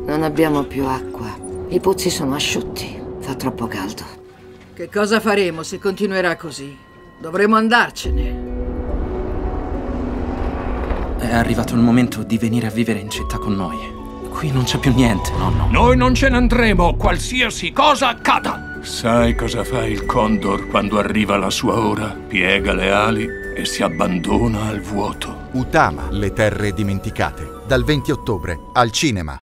Non abbiamo più acqua. I pozzi sono asciutti. Fa troppo caldo. Che cosa faremo se continuerà così? Dovremo andarcene. È arrivato il momento di venire a vivere in città con noi. Qui non c'è più niente, nonno. Noi non ce ne andremo, qualsiasi cosa accada. Sai cosa fa il condor quando arriva la sua ora? Piega le ali e si abbandona al vuoto. Utama, le terre dimenticate. Dal 20 ottobre al cinema.